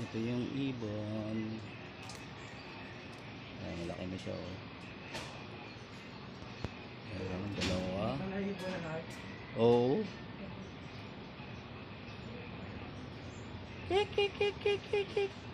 Ito yung ibon. Ayan, malaki na siya, oh. Ayan, dalawa. Oo. Kik, kik, kik, kik, kik, kik.